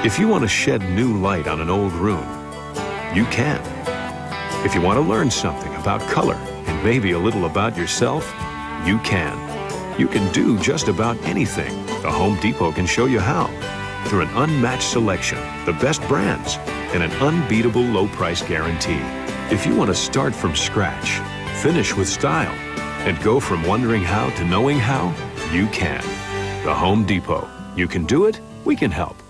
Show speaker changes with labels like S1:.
S1: If you want to shed new light on an old room, you can. If you want to learn something about color and maybe a little about yourself, you can. You can do just about anything. The Home Depot can show you how. Through an unmatched selection, the best brands, and an unbeatable low price guarantee. If you want to start from scratch, finish with style, and go from wondering how to knowing how, you can. The Home Depot. You can do it, we can help.